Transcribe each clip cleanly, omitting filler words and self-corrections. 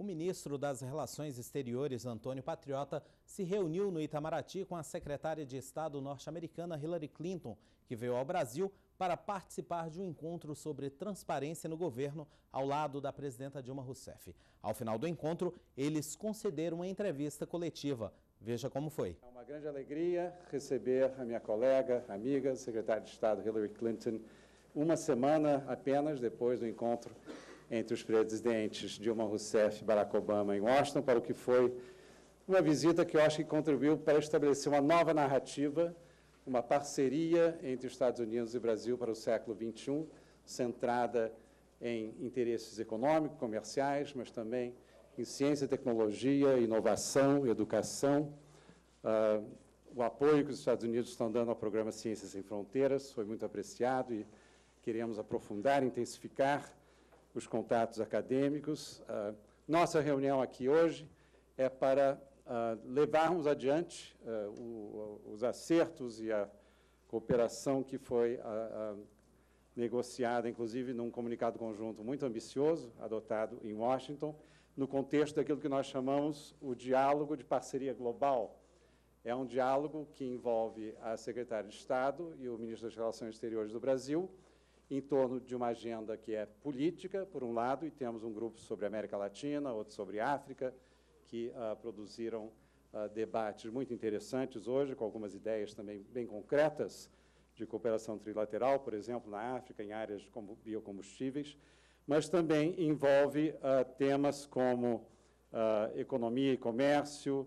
ministro das Relações Exteriores, Antônio Patriota, se reuniu no Itamaraty com a secretária de Estado norte-americana Hillary Clinton, que veio ao Brasil para participar de um encontro sobre transparência no governo ao lado da presidenta Dilma Rousseff. Ao final do encontro, eles concederam uma entrevista coletiva. Veja como foi. É uma grande alegria receber a minha colega, amiga, secretária de Estado Hillary Clinton, uma semana apenas depois do encontro entre os presidentes Dilma Rousseff e Barack Obama em Washington, para o que foi uma visita que eu acho que contribuiu para estabelecer uma nova narrativa, uma parceria entre os Estados Unidos e Brasil para o século XXI, centrada em interesses econômicos, comerciais, mas também em ciência, tecnologia, inovação, educação. O apoio que os Estados Unidos estão dando ao programa Ciências Sem Fronteiras foi muito apreciado e queremos aprofundar, intensificar os contatos acadêmicos. Nossa reunião aqui hoje é para levarmos adiante os acertos e a cooperação que foi negociada, inclusive, num comunicado conjunto muito ambicioso, adotado em Washington, no contexto daquilo que nós chamamos o diálogo de parceria global. É um diálogo que envolve a secretária de Estado e o ministro das Relações Exteriores do Brasil, em torno de uma agenda que é política, por um lado, e temos um grupo sobre a América Latina, outro sobre a África, que produziram debates muito interessantes hoje, com algumas ideias também bem concretas de cooperação trilateral, por exemplo, na África, em áreas como biocombustíveis, mas também envolve temas como economia e comércio,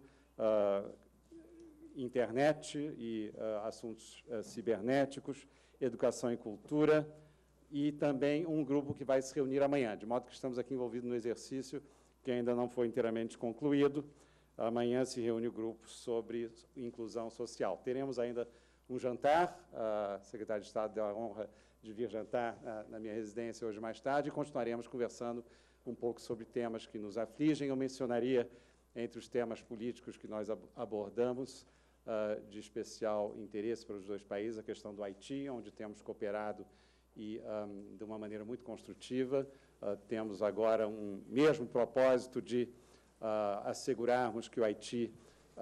internet e assuntos cibernéticos, educação e cultura, e também um grupo que vai se reunir amanhã, de modo que estamos aqui envolvidos no exercício que ainda não foi inteiramente concluído. Amanhã se reúne o grupo sobre inclusão social. Teremos ainda um jantar, a secretária de Estado deu a honra de vir jantar na minha residência hoje mais tarde, e continuaremos conversando um pouco sobre temas que nos afligem. Eu mencionaria, entre os temas políticos que nós abordamos, de especial interesse para os dois países, a questão do Haiti, onde temos cooperado e de uma maneira muito construtiva. Temos agora um mesmo propósito de assegurarmos que o Haiti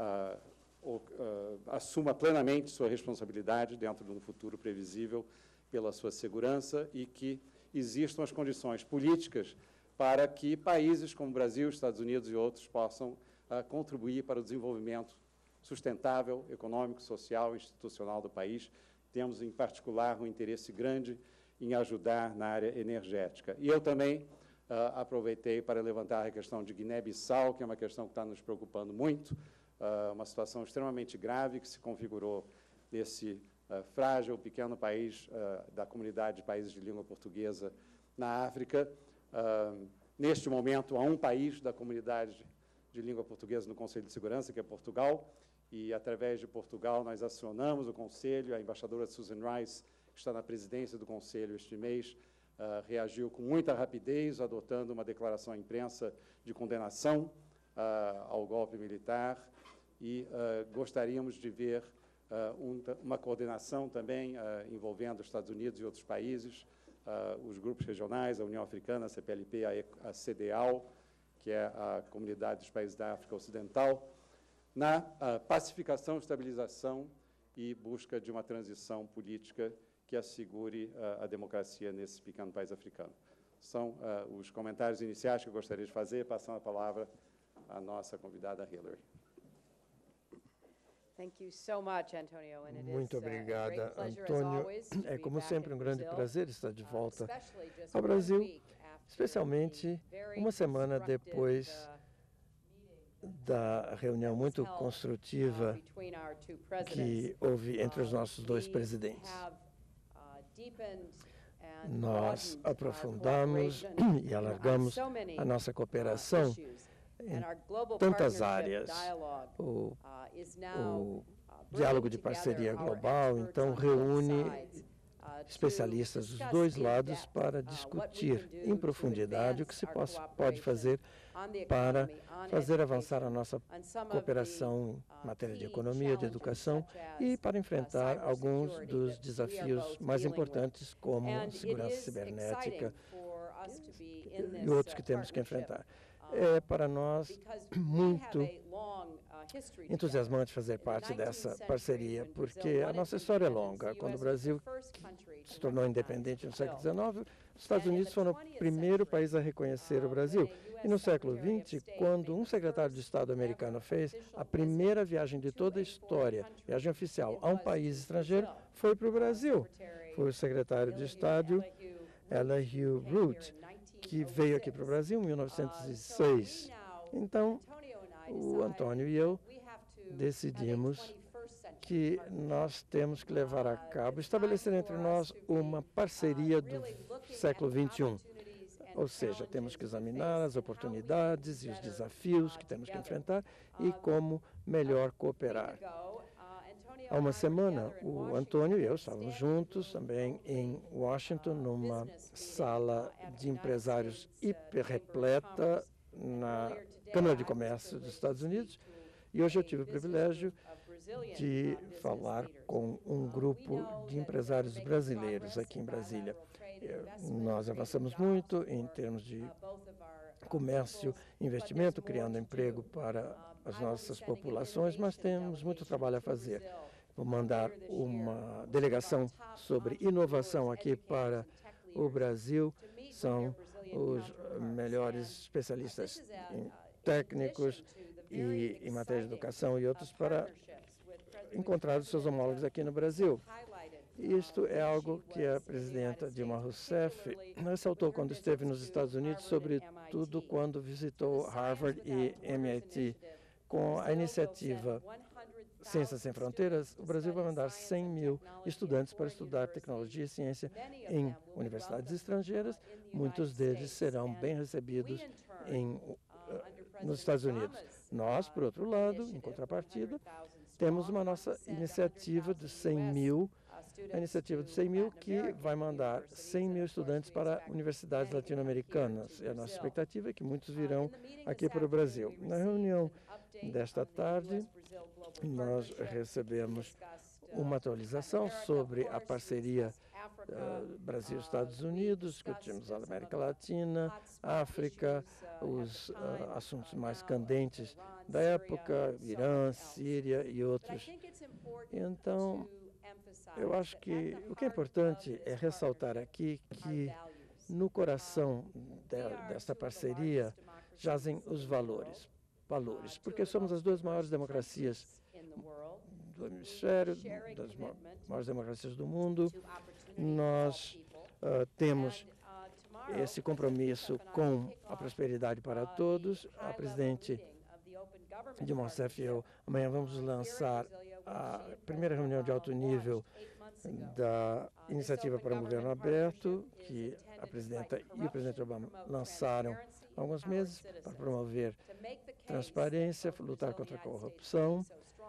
assuma plenamente sua responsabilidade dentro de um futuro previsível pela sua segurança e que existam as condições políticas para que países como o Brasil, Estados Unidos e outros possam contribuir para o desenvolvimento sustentável, econômico, social e institucional do país. Temos, em particular, um interesse grande em ajudar na área energética. E eu também aproveitei para levantar a questão de Guiné-Bissau, que é uma questão que está nos preocupando muito, uma situação extremamente grave que se configurou nesse frágil, pequeno país da comunidade de países de língua portuguesa na África. Neste momento, há um país da comunidade de língua portuguesa no Conselho de Segurança, que é Portugal, e, através de Portugal, nós acionamos o Conselho. A embaixadora Susan Rice, que está na presidência do Conselho este mês, reagiu com muita rapidez, adotando uma declaração à imprensa de condenação ao golpe militar, e gostaríamos de ver uma coordenação também envolvendo os Estados Unidos e outros países, os grupos regionais, a União Africana, a CPLP, a CEDEAW, que é a Comunidade dos Países da África Ocidental, na pacificação, estabilização e busca de uma transição política que assegure a democracia nesse pequeno país africano. São os comentários iniciais que eu gostaria de fazer, passando a palavra à nossa convidada Hillary. Muito obrigada, Antônio. É, como sempre, um grande prazer estar de volta ao Brasil, especialmente uma semana depois da reunião muito construtiva que houve entre os nossos dois presidentes. Nós aprofundamos e alargamos a nossa cooperação em tantas áreas. O diálogo de parceria global, então, reúne especialistas dos dois lados para discutir em profundidade o que se pode fazer para fazer avançar a nossa cooperação em matéria de economia, de educação e para enfrentar alguns dos desafios mais importantes, como segurança cibernética e outros que temos que enfrentar. É para nós muito entusiasmante fazer parte dessa parceria, porque a nossa história é longa. Quando o Brasil se tornou independente no século XIX, os Estados Unidos foram o primeiro país a reconhecer o Brasil. E no século XX, quando um secretário de Estado americano fez a primeira viagem de toda a história, viagem oficial, a um país estrangeiro, foi para o Brasil. Foi o secretário de Estado, Elihu Root, que veio aqui para o Brasil em 1906. Então, o Antônio e eu decidimos que nós temos que levar a cabo, estabelecer entre nós uma parceria do século XXI. Ou seja, temos que examinar as oportunidades e os desafios que temos que enfrentar e como melhor cooperar. Há uma semana, o Antônio e eu estávamos juntos também em Washington, numa sala de empresários hiper repleta na Câmara de Comércio dos Estados Unidos. E hoje eu tive o privilégio de falar com um grupo de empresários brasileiros aqui em Brasília. Nós avançamos muito em termos de comércio, investimento, criando emprego para as nossas populações, mas temos muito trabalho a fazer. Vou mandar uma delegação sobre inovação aqui para o Brasil. São os melhores especialistas em técnicos e em matéria de educação e outros para encontrar os seus homólogos aqui no Brasil. Isto é algo que a presidenta Dilma Rousseff ressaltou quando esteve nos Estados Unidos, sobretudo quando visitou Harvard e MIT. Com a iniciativa Ciências Sem Fronteiras, o Brasil vai mandar 100 mil estudantes para estudar tecnologia e ciência em universidades estrangeiras. Muitos deles serão bem recebidos nos Estados Unidos. Nós, por outro lado, em contrapartida, temos uma nossa iniciativa de 100 mil, a iniciativa de 100 mil que vai mandar 100 mil estudantes para universidades latino-americanas. E a nossa expectativa é que muitos virão aqui para o Brasil. Na reunião desta tarde, nós recebemos uma atualização sobre a parceria Brasil-Estados Unidos, discutimos a América Latina, África, os assuntos mais candentes da época, Irã, Síria e outros. Então, eu acho que o que é importante é ressaltar aqui que no coração desta parceria jazem os valores, porque somos as duas maiores democracias do hemisfério, das maiores democracias do mundo. Nós temos esse compromisso com a prosperidade para todos. A presidente Dilma Rousseff e eu amanhã vamos lançar a primeira reunião de alto nível da Iniciativa para um Governo Aberto, que a presidenta e o presidente Obama lançaram há alguns meses para promover transparência, lutar contra a corrupção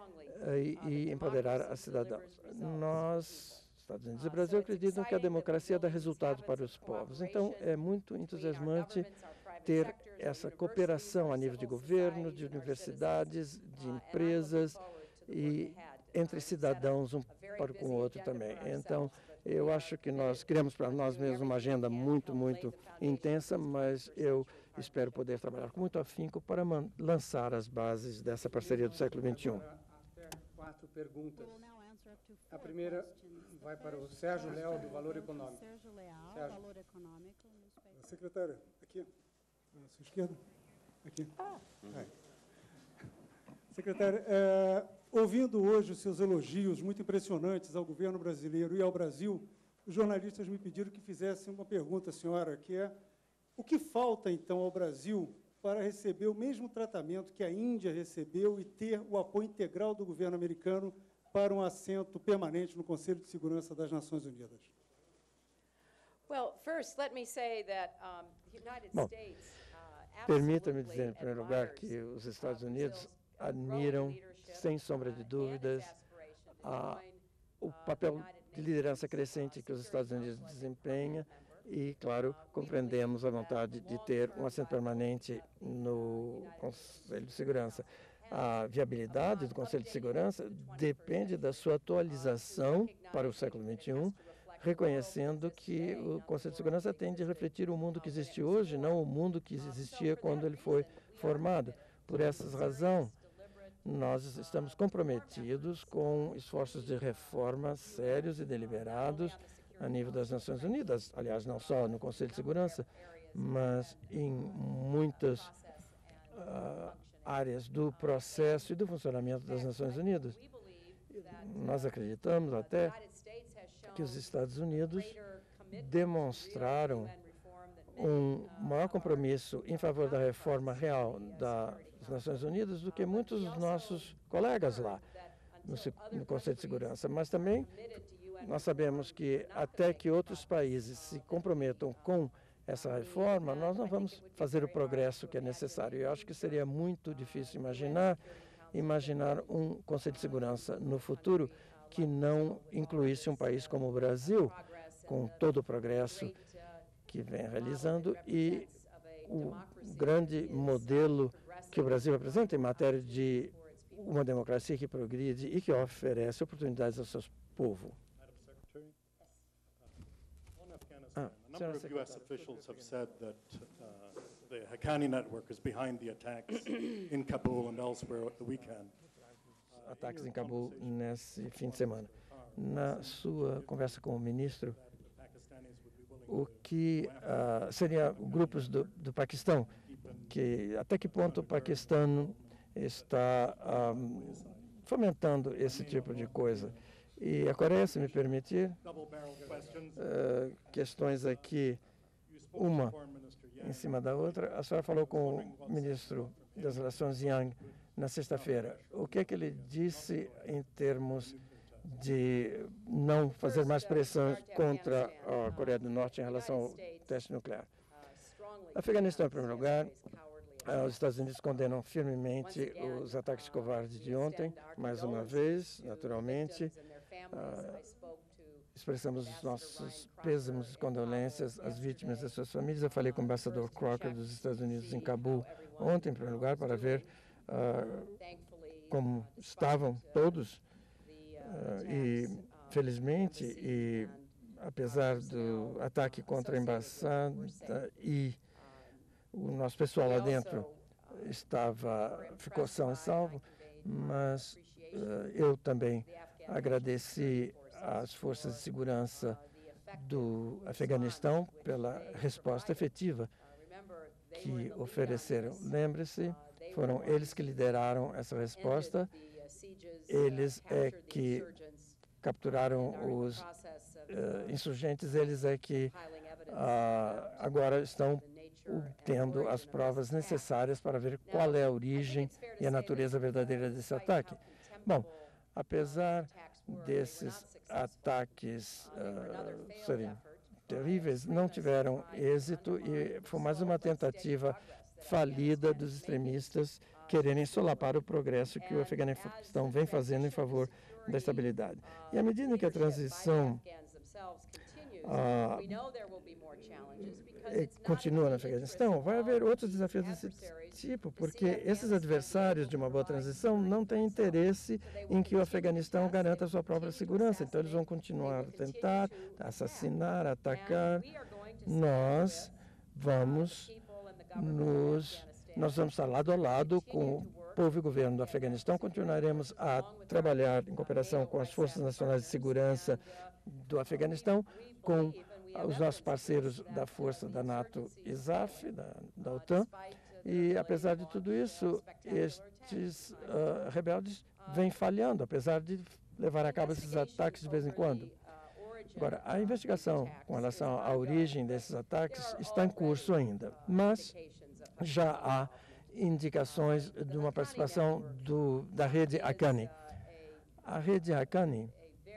e empoderar as cidadãos. Nós, Estados Unidos e Brasil, acreditam que a democracia dá resultado para os povos. Então, é muito entusiasmante ter essa cooperação a nível de governo, de universidades, de empresas e entre cidadãos um para com o outro também. Então, eu acho que nós criamos para nós mesmos uma agenda muito, muito intensa, mas eu espero poder trabalhar com muito afinco para lançar as bases dessa parceria do século XXI. Quatro perguntas. A primeira vai para o Sérgio Leal, do Valor Econômico. Sérgio Leal, Sérgio. Valor Econômico. Secretária, aqui, à sua esquerda. Aqui. Secretária, ouvindo hoje os seus elogios muito impressionantes ao governo brasileiro e ao Brasil, os jornalistas me pediram que fizessem uma pergunta à senhora, que é: o que falta, então, ao Brasil para receber o mesmo tratamento que a Índia recebeu e ter o apoio integral do governo americano para um assento permanente no Conselho de Segurança das Nações Unidas? Bom, permita-me dizer, em primeiro lugar, que os Estados Unidos admiram, sem sombra de dúvidas, o papel de liderança crescente que os Estados Unidos desempenha e, claro, compreendemos a vontade de ter um assento permanente no Conselho de Segurança. A viabilidade do Conselho de Segurança depende da sua atualização para o século XXI, reconhecendo que o Conselho de Segurança tem de refletir o mundo que existe hoje, não o mundo que existia quando ele foi formado. Por essa razão, nós estamos comprometidos com esforços de reforma sérios e deliberados a nível das Nações Unidas, aliás, não só no Conselho de Segurança, mas em muitas áreas do processo e do funcionamento das Nações Unidas. Nós acreditamos até que os Estados Unidos demonstraram um maior compromisso em favor da reforma real das Nações Unidas do que muitos dos nossos colegas lá no Conselho de Segurança. Mas também nós sabemos que até que outros países se comprometam com essa reforma, nós não vamos fazer o progresso que é necessário. Eu acho que seria muito difícil imaginar um Conselho de Segurança no futuro que não incluísse um país como o Brasil, com todo o progresso que vem realizando e o grande modelo que o Brasil apresenta em matéria de uma democracia que progride e que oferece oportunidades ao seu povo. A number of U.S. officials have said that the Haqqani network is behind the attacks in Kabul and elsewhere at the weekend. Ataques em Cabul nesse fim de semana. Na sua conversa com o ministro, o que seria grupos do Paquistão, que até que ponto o Paquistão está fomentando esse tipo de coisa? E a Coreia, se me permitir, questões aqui, uma em cima da outra. A senhora falou com o ministro das Relações Yang na sexta-feira. O que é que ele disse em termos de não fazer mais pressão contra a Coreia do Norte em relação ao teste nuclear? Afeganistão, em primeiro lugar, os Estados Unidos condenam firmemente os ataques covardes de ontem, mais uma vez, naturalmente. Expressamos os nossos pêsames e condolências às vítimas e às suas famílias. Eu falei com o embaixador Crocker dos Estados Unidos em Cabul ontem, em primeiro lugar, para ver como estavam todos. E, felizmente, e apesar do ataque contra a embaixada e o nosso pessoal lá dentro ficou são e salvo, mas eu também agradeci às forças de segurança do Afeganistão pela resposta efetiva que ofereceram. Lembre-se, foram eles que lideraram essa resposta, eles é que capturaram os insurgentes, eles é que agora estão tendo as provas necessárias para ver qual é a origem e a natureza verdadeira desse ataque. Bom, apesar desses ataques serem terríveis, não tiveram êxito e foi mais uma tentativa falida dos extremistas quererem solapar o progresso que o Afeganistão vem fazendo em favor da estabilidade. E à medida que a transição continua no Afeganistão, vai haver outros desafios desse tipo, porque esses adversários de uma boa transição não têm interesse em que o Afeganistão garanta a sua própria segurança. Então, eles vão continuar a tentar assassinar, atacar. Nós vamos estar lado a lado com o povo e governo do Afeganistão. Continuaremos a trabalhar em cooperação com as Forças Nacionais de Segurança do Afeganistão, com os nossos parceiros da força da NATO ISAF, da OTAN, e apesar de tudo isso, estes rebeldes vêm falhando, apesar de levar a cabo esses ataques de vez em quando. Agora, a investigação com relação à origem desses ataques está em curso ainda, mas já há indicações de uma participação da rede Haqqani. A rede Haqqani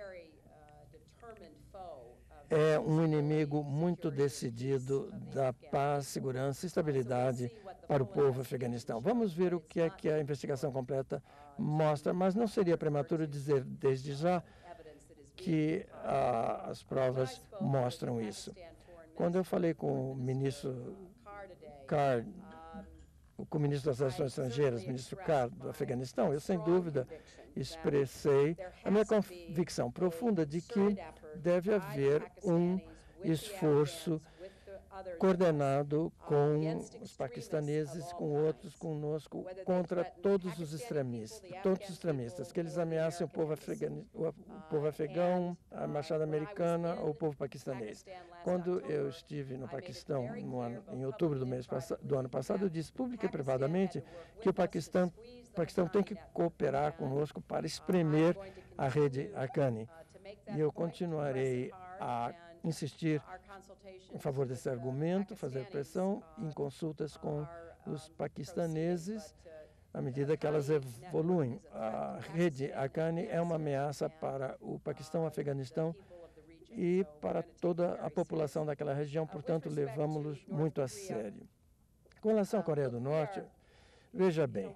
é um inimigo muito decidido da paz, segurança e estabilidade para o povo afeganistão. Vamos ver o que é que a investigação completa mostra, mas não seria prematuro dizer desde já que as provas mostram isso. Quando eu falei com o ministro Carr com o ministro das Relações Estrangeiras, ministro Carr, do Afeganistão, eu, sem dúvida, expressei a minha convicção profunda de que deve haver um esforço coordenado com os paquistaneses, com outros, conosco, contra todos os extremistas, que eles ameacem o povo afegão, a embaixada americana ou o povo paquistanês. Quando eu estive no Paquistão em outubro do ano passado, eu disse pública e privadamente que o Paquistão tem que cooperar conosco para espremer a rede Haqqani. E eu continuarei a insistir em favor desse argumento, fazer pressão em consultas com os paquistaneses à medida que elas evoluem. A rede Haqqani é uma ameaça para o Paquistão, o Afeganistão e para toda a população daquela região, portanto, levamos-los muito a sério. Com relação à Coreia do Norte, veja bem,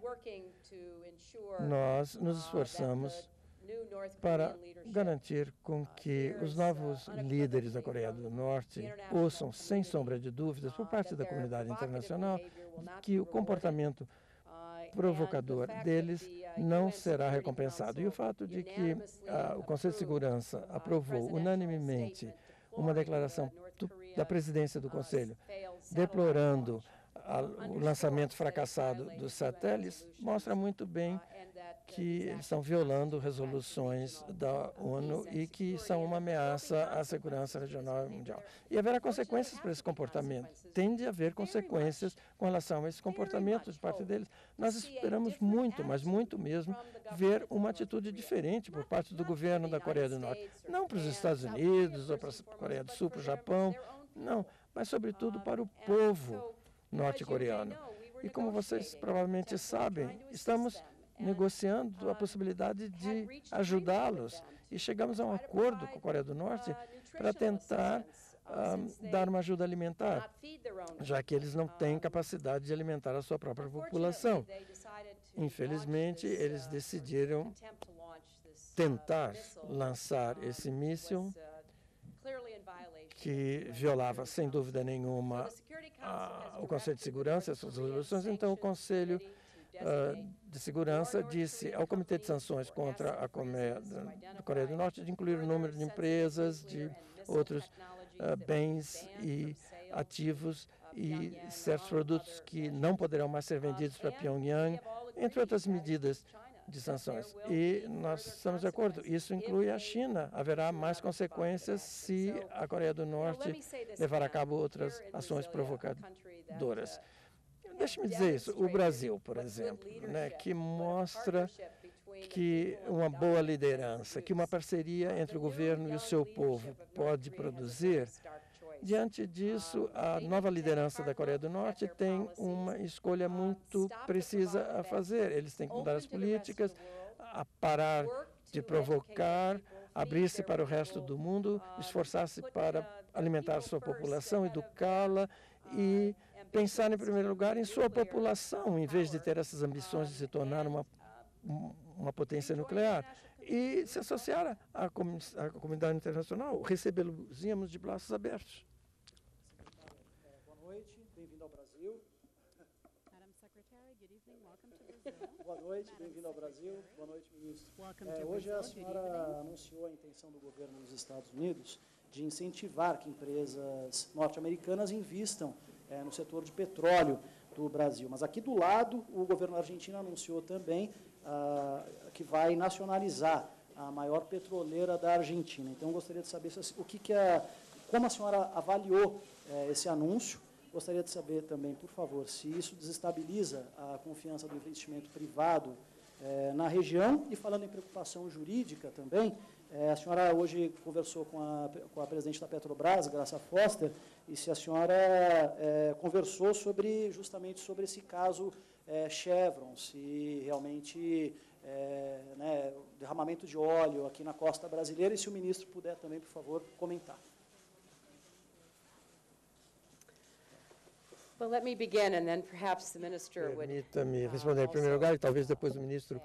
nós nos esforçamos para garantir com que os novos líderes da Coreia do Norte ouçam, sem sombra de dúvidas, por parte da comunidade internacional, que o comportamento provocador deles não será recompensado. E o fato de que o Conselho de Segurança aprovou unanimemente uma declaração da presidência do Conselho deplorando o lançamento fracassado dos satélites mostra muito bem que eles estão violando resoluções da ONU e que são uma ameaça à segurança regional e mundial. E haverá consequências para esse comportamento. Tem de haver consequências com relação a esse comportamento de parte deles. Nós esperamos muito, mas muito mesmo, ver uma atitude diferente por parte do governo da Coreia do Norte. Não para os Estados Unidos ou para a Coreia do Sul, para o Japão, não, mas sobretudo para o povo norte-coreano. E como vocês provavelmente sabem, estamos negociando a possibilidade de ajudá-los e chegamos a um acordo com a Coreia do Norte para tentar dar uma ajuda alimentar, já que eles não têm capacidade de alimentar a sua própria população. Infelizmente, eles decidiram tentar lançar esse míssil que violava, sem dúvida nenhuma, o Conselho de Segurança e as suas resoluções. Então, o Conselho de Segurança disse ao Comitê de Sanções contra a Coreia do Norte de incluir o número de empresas, de outros bens e ativos e certos produtos que não poderão mais ser vendidos para Pyongyang, entre outras medidas de sanções. E nós estamos de acordo. Isso inclui a China. Haverá mais consequências se a Coreia do Norte levar a cabo outras ações provocadoras. Deixe-me dizer isso. O Brasil, por exemplo, que mostra que uma boa liderança, que uma parceria entre o governo e o seu povo pode produzir. Diante disso, a nova liderança da Coreia do Norte tem uma escolha muito precisa a fazer. Eles têm que mudar as políticas, a parar de provocar, abrir-se para o resto do mundo, esforçar-se para alimentar sua população, educá-la e pensar, em primeiro lugar, em sua população, em vez de ter essas ambições de se tornar uma potência nuclear. E se associar à comunidade internacional, recebê-los de braços abertos. Boa noite, bem-vindo ao Brasil. Boa noite, bem-vindo ao Brasil. Boa noite, ministro. Hoje a senhora anunciou a intenção do governo dos Estados Unidos de incentivar que empresas norte-americanas invistam no setor de petróleo do Brasil. Mas aqui do lado, o governo argentino anunciou também que vai nacionalizar a maior petroleira da Argentina. Então, gostaria de saber como a senhora avaliou esse anúncio. Gostaria de saber também, por favor, se isso desestabiliza a confiança do investimento privado na região. E falando em preocupação jurídica também, a senhora hoje conversou com a presidente da Petrobras, Graça Foster, e se a senhora conversou justamente sobre esse caso Chevron, se realmente derramamento de óleo aqui na costa brasileira, e se o ministro puder também, por favor, comentar. Permita-me responder em primeiro lugar e talvez depois o ministro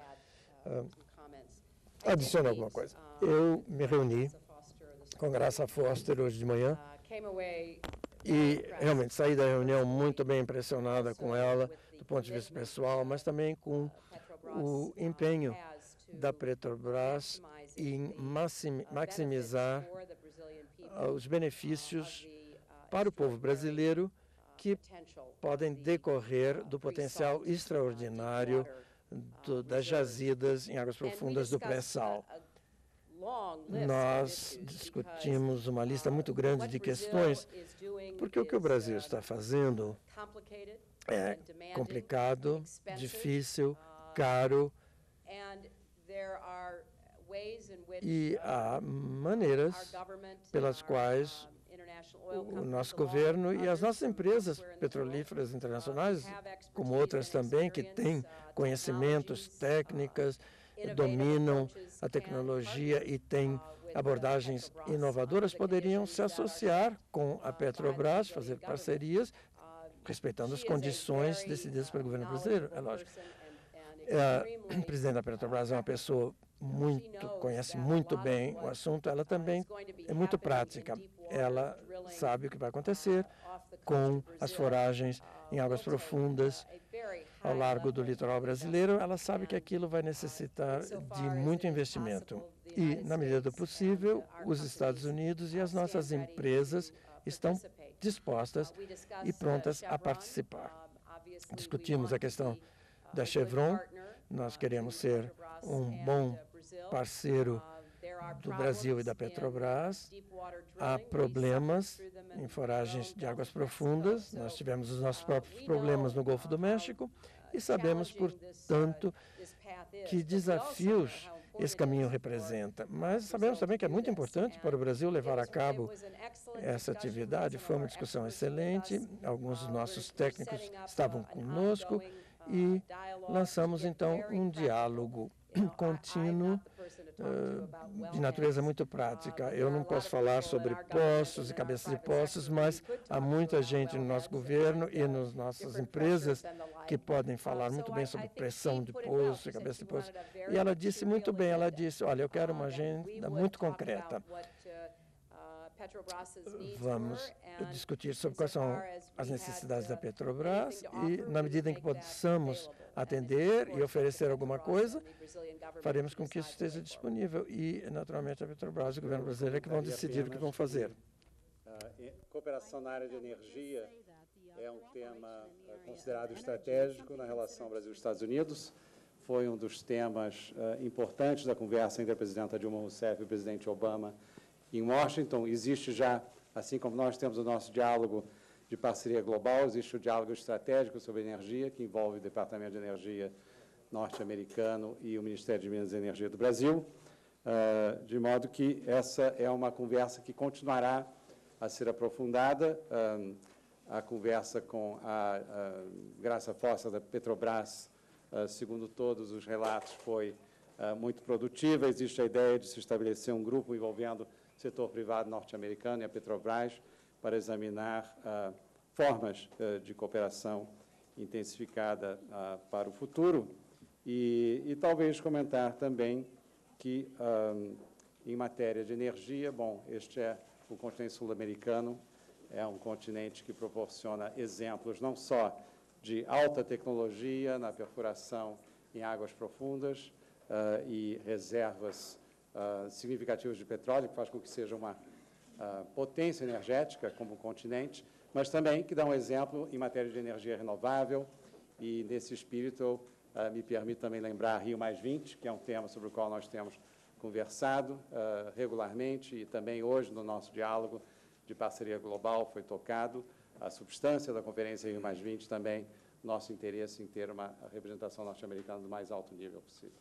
adicione alguma coisa. Eu me reuni com Graça Foster hoje de manhã e realmente saí da reunião muito bem impressionada com ela, do ponto de vista pessoal, mas também com o empenho da Petrobras em maximizar os benefícios para o povo brasileiro que podem decorrer do potencial extraordinário das jazidas em águas profundas do pré-sal. Nós discutimos uma lista muito grande de questões, porque o que o Brasil está fazendo é complicado, difícil, caro, e há maneiras pelas quais o nosso governo e as nossas empresas petrolíferas internacionais, como outras também, que têm conhecimentos, técnicas, dominam a tecnologia e têm abordagens inovadoras, poderiam se associar com a Petrobras, fazer parcerias, respeitando as condições decididas pelo governo brasileiro, é lógico. O presidente da Petrobras é uma pessoa conhece muito bem o assunto, ela também é muito prática. Ela sabe o que vai acontecer com as foragens em águas profundas ao largo do litoral brasileiro. Ela sabe que aquilo vai necessitar de muito investimento. E, na medida do possível, os Estados Unidos e as nossas empresas estão dispostas e prontas a participar. Discutimos a questão da Chevron. Nós queremos ser um bom parceiro do Brasil e da Petrobras. Há problemas em foragens de águas profundas. Nós tivemos os nossos próprios problemas no Golfo do México e sabemos, portanto, que desafios esse caminho representa. Mas sabemos também que é muito importante para o Brasil levar a cabo essa atividade. Foi uma discussão excelente. Alguns dos nossos técnicos estavam conosco e lançamos, então, um diálogo contínuo de natureza muito prática. Eu não posso falar sobre poços e cabeças de poços, mas há muita gente no nosso governo e nas nossas empresas que podem falar muito bem sobre pressão de poço e cabeça de poço. E ela disse muito bem, ela disse, olha, eu quero uma agenda muito concreta. Vamos discutir sobre quais são as necessidades da Petrobras e, na medida em que possamos atender e oferecer alguma coisa, faremos com que isso esteja disponível. E, naturalmente, a Petrobras e o governo brasileiro é que vão decidir o que vão fazer. Cooperação na área de energia é um tema considerado estratégico na relação Brasil-Estados Unidos. Foi um dos temas importantes da conversa entre a presidenta Dilma Rousseff e o presidente Obama em Washington. Existe já, assim como nós temos o nosso diálogo de parceria global, existe o diálogo estratégico sobre energia, que envolve o Departamento de Energia norte-americano e o Ministério de Minas e Energia do Brasil, de modo que essa é uma conversa que continuará a ser aprofundada. A conversa com a Graça Fossa da Petrobras, segundo todos os relatos, foi muito produtiva. Existe a ideia de se estabelecer um grupo envolvendo o setor privado norte-americano e a Petrobras para examinar formas de cooperação intensificada para o futuro. E talvez comentar também que, em matéria de energia, bom, este é o continente sul-americano, é um continente que proporciona exemplos não só de alta tecnologia na perfuração em águas profundas e reservas significativas de petróleo, que faz com que seja uma potência energética como continente, mas também que dá um exemplo em matéria de energia renovável. E, nesse espírito, me permito também lembrar Rio+20, que é um tema sobre o qual nós temos conversado regularmente, e também hoje no nosso diálogo de parceria global foi tocado a substância da Conferência Rio+20, também nosso interesse em ter uma representação norte-americana do mais alto nível possível.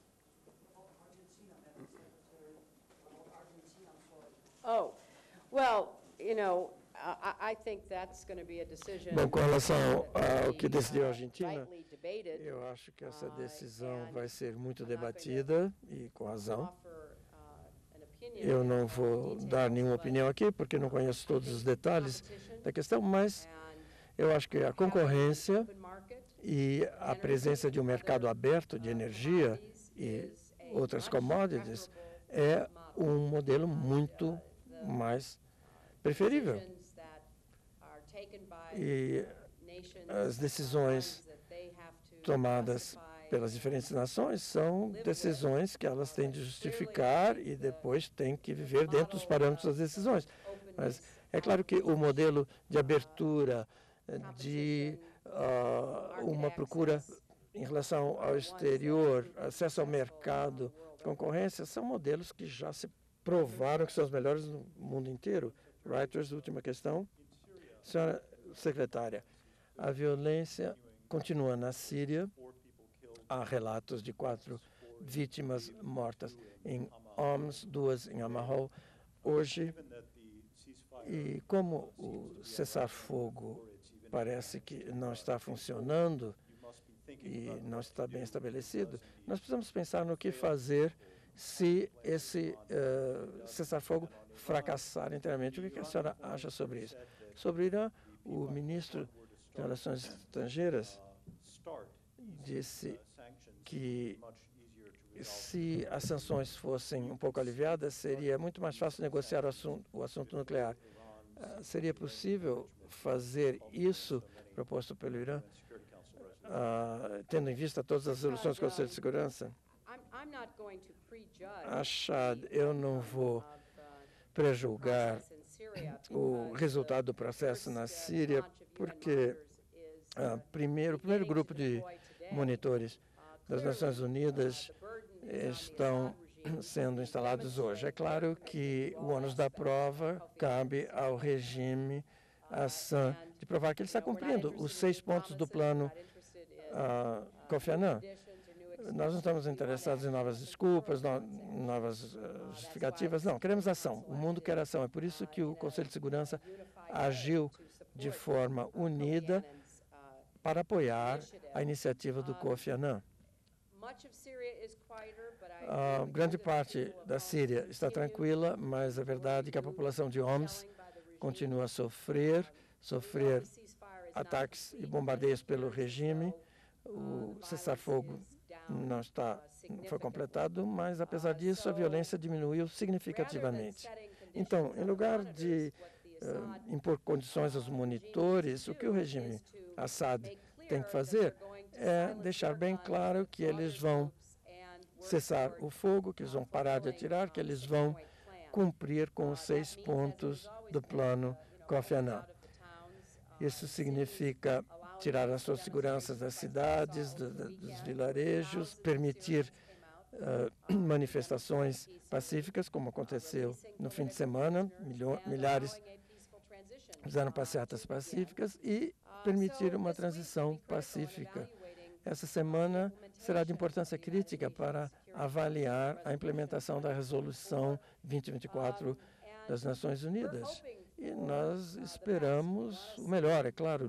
Oh, well, you know, I think that's going to be a decision. Bom, com relação ao que decidiu a Argentina, eu acho que essa decisão vai ser muito debatida e com razão. Eu não vou dar nenhuma opinião aqui, porque não conheço todos os detalhes da questão, mas eu acho que a concorrência e a presença de um mercado aberto de energia e outras commodities é um modelo muito mais preferível. E as decisões tomadas pelas diferentes nações são decisões que elas têm de justificar e depois têm que viver dentro dos parâmetros das decisões. Mas é claro que o modelo de abertura, de uma procura em relação ao exterior, acesso ao mercado, concorrência, são modelos que já se provaram que são os melhores no mundo inteiro. Reuters, última questão. Senhora secretária, a violência continua na Síria. Há relatos de 4 vítimas mortas em Homs, 2 em Amahol hoje. E como o cessar-fogo parece que não está funcionando e não está bem estabelecido, nós precisamos pensar no que fazer se esse cessar-fogo fracassar inteiramente. O que a senhora acha sobre isso? Sobre o Irã, o ministro de Relações Estrangeiras disse que se as sanções fossem um pouco aliviadas, seria muito mais fácil negociar o assunto nuclear. Seria possível fazer isso, proposto pelo Irã, tendo em vista todas as resoluções do Conselho de Segurança? Achad, eu não vou prejulgar o resultado do processo na Síria, porque o primeiro grupo de monitores das Nações Unidas estão sendo instalados hoje. É claro que o ônus da prova cabe ao regime Assad de provar que ele está cumprindo os 6 pontos do plano Kofi Annan. Nós não estamos interessados em novas desculpas, novas justificativas. Não, queremos ação. O mundo quer ação. É por isso que o Conselho de Segurança agiu de forma unida para apoiar a iniciativa do Kofi Annan. Grande parte da Síria está tranquila, mas é verdade que a população de Homs continua a sofrer ataques e bombardeios pelo regime. O cessar-fogo não foi completado, mas, apesar disso, a violência diminuiu significativamente. Então, em lugar de impor condições aos monitores, o que o regime Assad tem que fazer é deixar bem claro que eles vão cessar o fogo, que eles vão parar de atirar, que eles vão cumprir com os 6 pontos do plano Kofi Annan. Isso significa tirar as suas seguranças das cidades, dos vilarejos, permitir manifestações pacíficas, como aconteceu no fim de semana. Milhares fizeram passeatas pacíficas e permitir uma transição pacífica. Essa semana será de importância crítica para avaliar a implementação da Resolução 2024 das Nações Unidas. E nós esperamos o melhor, é claro.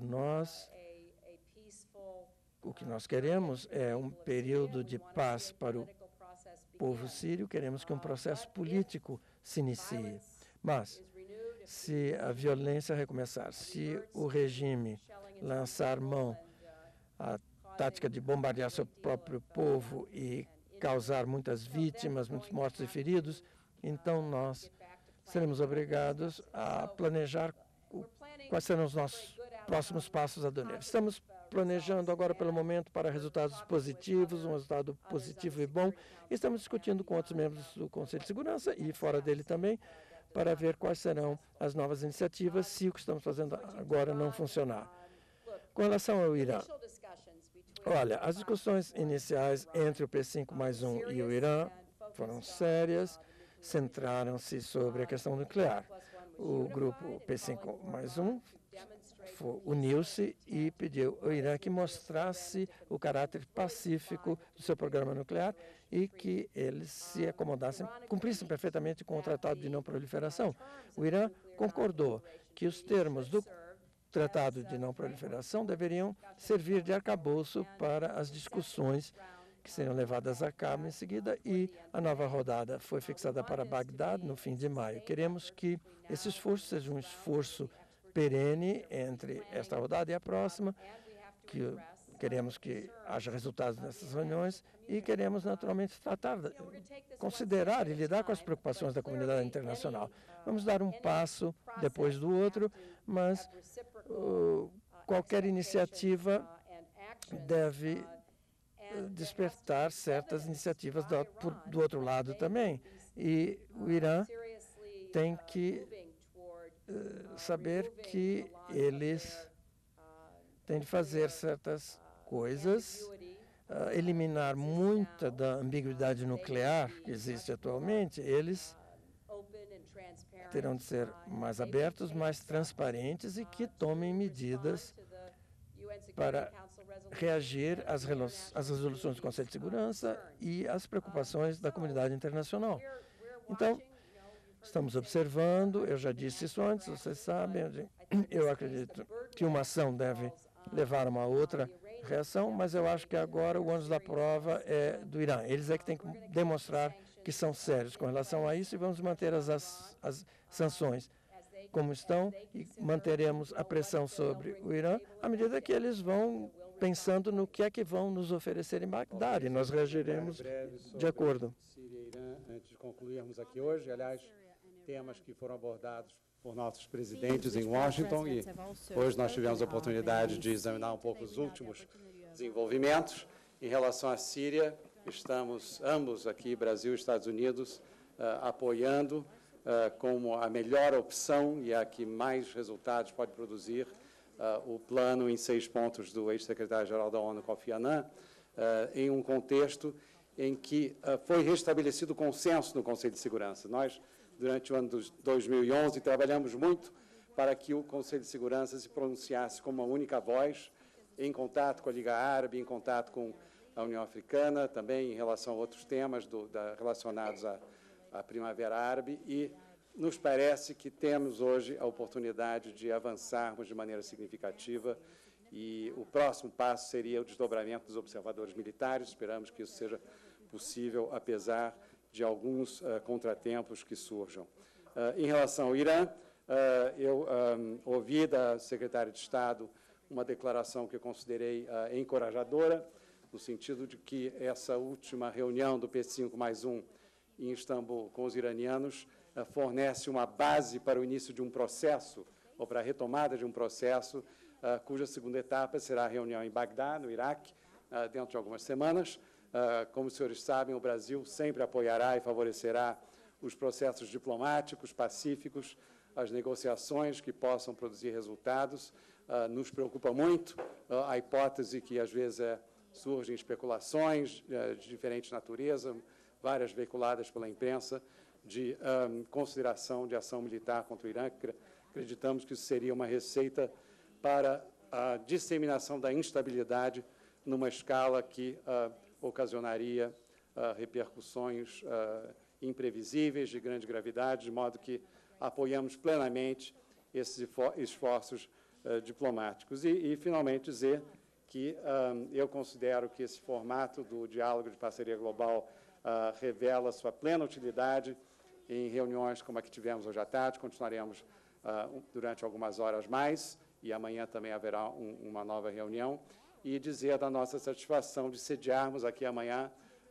O que nós queremos é um período de paz para o povo sírio, queremos que um processo político se inicie. Mas, se a violência recomeçar, se o regime lançar mão à tática de bombardear seu próprio povo e causar muitas vítimas, muitos mortos e feridos, então nós seremos obrigados a planejar quais serão os nossos próximos passos a dar. Estamos planejando agora, pelo momento, para resultados positivos, um resultado positivo e bom. Estamos discutindo com outros membros do Conselho de Segurança e fora dele também, para ver quais serão as novas iniciativas se o que estamos fazendo agora não funcionar. Com relação ao Irã, olha, as discussões iniciais entre o P5+1 e o Irã foram sérias, centraram-se sobre a questão nuclear. O grupo P5+1 uniu-se e pediu ao Irã que mostrasse o caráter pacífico do seu programa nuclear e que eles se acomodassem, cumprissem perfeitamente com o Tratado de Não Proliferação. O Irã concordou que os termos do Tratado de Não Proliferação deveriam servir de arcabouço para as discussões que seriam levadas a cabo em seguida, e a nova rodada foi fixada para Bagdá no fim de maio. Queremos que esse esforço seja um esforço perene entre esta rodada e a próxima, que queremos que haja resultados nessas reuniões e queremos naturalmente considerar e lidar com as preocupações da comunidade internacional. Vamos dar um passo depois do outro, mas qualquer iniciativa deve despertar certas iniciativas do outro lado também. E o Irã tem que saber que eles têm de fazer certas coisas, eliminar muita da ambiguidade nuclear que existe atualmente. Eles terão de ser mais abertos, mais transparentes e que tomem medidas para reagir às resoluções do Conselho de Segurança e às preocupações da comunidade internacional. Então, estamos observando, eu já disse isso antes, vocês sabem, eu acredito que uma ação deve levar a uma outra reação, mas eu acho que agora o ônus da prova é do Irã. Eles é que têm que demonstrar que são sérios com relação a isso e vamos manter as sanções como estão e manteremos a pressão sobre o Irã à medida que eles vão pensando no que é que vão nos oferecer em Bagdá e nós reagiremos de acordo. Síria e Irã, antes de concluirmos aqui hoje, aliás, temas que foram abordados por nossos presidentes em Washington e hoje nós tivemos a oportunidade de examinar um pouco os últimos desenvolvimentos. Em relação à Síria, estamos ambos aqui, Brasil e Estados Unidos, apoiando como a melhor opção e a que mais resultados pode produzir o plano em 6 pontos do ex-secretário-geral da ONU, Kofi Annan, em um contexto em que foi restabelecido o consenso no Conselho de Segurança. Nós, durante o ano de 2011, trabalhamos muito para que o Conselho de Segurança se pronunciasse como uma única voz, em contato com a Liga Árabe, em contato com a União Africana, também em relação a outros temas relacionados à Primavera Árabe, e nos parece que temos hoje a oportunidade de avançarmos de maneira significativa e o próximo passo seria o desdobramento dos observadores militares. Esperamos que isso seja possível, apesar de alguns contratempos que surjam. Em relação ao Irã, eu ouvi da secretária de Estado uma declaração que eu considerei encorajadora, no sentido de que essa última reunião do P5+1 em Istambul com os iranianos fornece uma base para o início de um processo, ou para a retomada de um processo, cuja segunda etapa será a reunião em Bagdá, no Iraque, dentro de algumas semanas. Como os senhores sabem, o Brasil sempre apoiará e favorecerá os processos diplomáticos, pacíficos, as negociações que possam produzir resultados. Nos preocupa muito a hipótese que, às vezes, surgem especulações de diferente natureza, várias veiculadas pela imprensa, de consideração de ação militar contra o Irã. Acreditamos que isso seria uma receita para a disseminação da instabilidade numa escala que ocasionaria repercussões imprevisíveis, de grande gravidade, de modo que apoiamos plenamente esses esforços diplomáticos. E, finalmente, dizer que eu considero que esse formato do diálogo de parceria global revela sua plena utilidade em reuniões como a que tivemos hoje à tarde. Continuaremos durante algumas horas mais, e amanhã também haverá uma nova reunião, e dizer da nossa satisfação de sediarmos aqui amanhã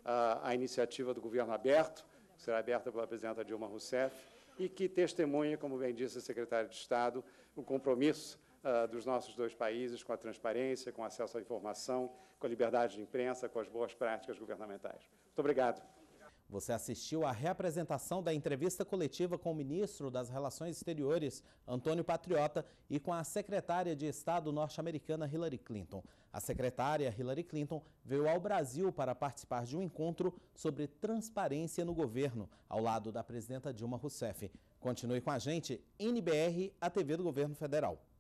a iniciativa do Governo Aberto, que será aberta pela presidenta Dilma Rousseff, e que testemunha, como bem disse a secretária de Estado, o compromisso dos nossos dois países com a transparência, com o acesso à informação, com a liberdade de imprensa, com as boas práticas governamentais. Muito obrigado. Você assistiu à reapresentação da entrevista coletiva com o ministro das Relações Exteriores, Antônio Patriota, e com a secretária de Estado norte-americana, Hillary Clinton. A secretária Hillary Clinton veio ao Brasil para participar de um encontro sobre transparência no governo, ao lado da presidenta Dilma Rousseff. Continue com a gente, NBR, a TV do Governo Federal.